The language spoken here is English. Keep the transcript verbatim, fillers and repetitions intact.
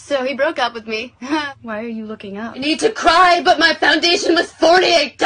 So he broke up with me. Why are you looking up? I need to cry, but my foundation was forty. I